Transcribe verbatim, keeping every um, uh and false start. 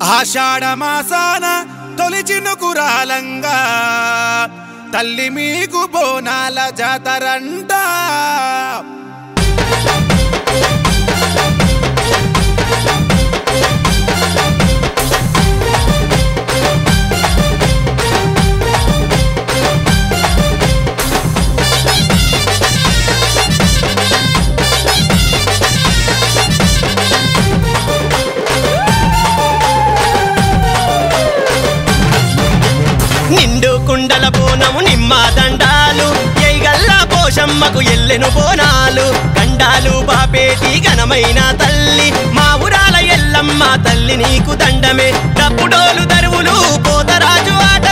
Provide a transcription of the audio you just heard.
ఆషాఢ మాసాన తొలి చినుకురాలంగా తల్లి మీకు బోనాల జాతరంట నిండు కుండల బోనము నిమ్మ దండాలు ఎయిగల్ల పోషమ్మకు ఎల్లెను బోనాలు గండాలు బాపేటి ఘనమైన తల్లి మా ఊరాల ఎల్లమ్మ తల్లి నీకు దండమే డప్పుడోలు దరువులు పోతరాజు ఆట